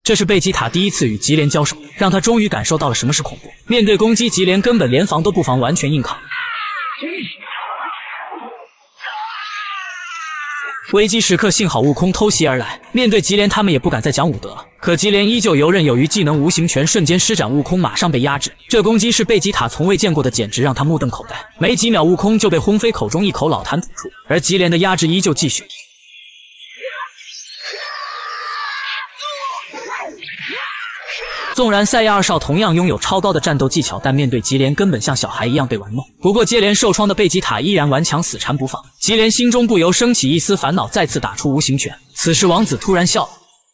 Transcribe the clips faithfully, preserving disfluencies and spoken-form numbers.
这是贝吉塔第一次与吉连交手，让他终于感受到了什么是恐怖。面对攻击，吉连根本连防都不防，完全硬抗。危机时刻，幸好悟空偷袭而来。面对吉连，他们也不敢再讲武德了。可吉连依旧游刃有余，技能无形拳瞬间施展，悟空马上被压制。这攻击是贝吉塔从未见过的，简直让他目瞪口呆。没几秒，悟空就被轰飞口中一口老痰吐出，而吉连的压制依旧继续。纵然赛亚二少同样拥有超高的战斗技巧，但面对吉连根本像小孩一样被玩弄。不过接连受创的贝吉塔依然顽强死缠不放，吉连心中不由升起一丝烦恼，再次打出无形拳。此时王子突然笑了。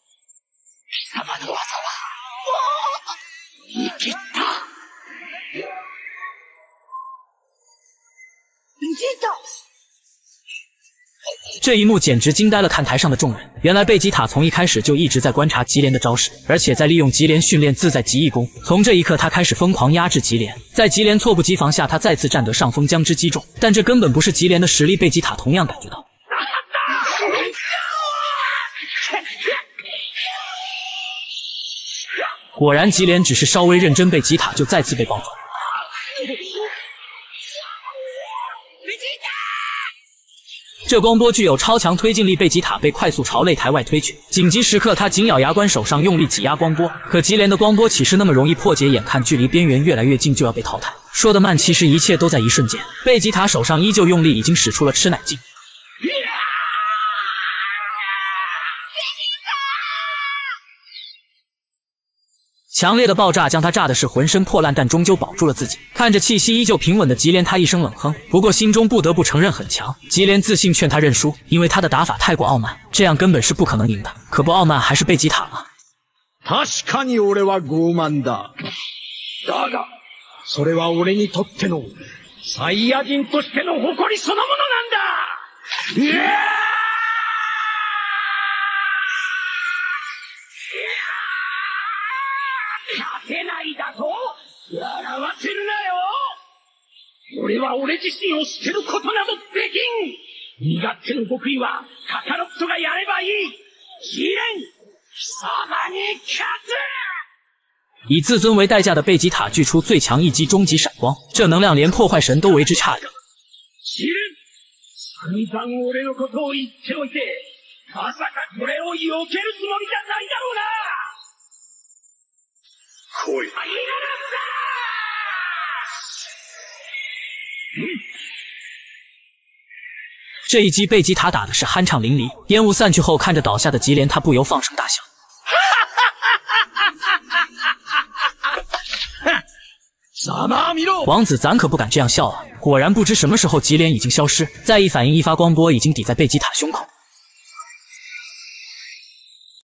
这一幕简直惊呆了看台上的众人。原来贝吉塔从一开始就一直在观察吉连的招式，而且在利用吉连训练自在极意功。从这一刻，他开始疯狂压制吉连。在吉连猝不及防下，他再次占得上风，将之击中。但这根本不是吉连的实力，贝吉塔同样感觉到。果然，吉连只是稍微认真，贝吉塔就再次被暴走。这光波具有超强推进力，贝吉塔被快速朝擂台外推去。紧急时刻，他紧咬牙关，手上用力挤压光波。可吉连的光波岂是那么容易破解？眼看距离边缘越来越近，就要被淘汰。说得慢，其实一切都在一瞬间。贝吉塔手上依旧用力，已经使出了吃奶劲。强烈的爆炸将他炸的是浑身破烂，但终究保住了自己。看着气息依旧平稳的吉连，他一声冷哼，不过心中不得不承认很强。吉连自信劝他认输，因为他的打法太过傲慢，这样根本是不可能赢的。可不傲慢还是贝吉塔吗？ 確かに俺は傲慢だ。だが、それは俺にとってのサイヤ人としての誇りそのものなんだ。いや勝てないだと？笑わせるなよ！俺は俺自身を捨てることなどできん！身勝手の極意はカカロットがやればいい！貴連！貴様に勝つ！ 以自尊为代价的贝吉塔祭出最强一击终极闪光，这能量连破坏神都为之诧异。 貴連！散々俺のことを言っておいて、まさかこれを避けるつもりじゃないだろうな！来い！ 这一击贝吉塔打的是酣畅淋漓，烟雾散去后，看着倒下的吉连，他不由放声大笑。王子，咱可不敢这样笑啊！果然，不知什么时候吉连已经消失，再一反应，一发光波已经抵在贝吉塔胸口。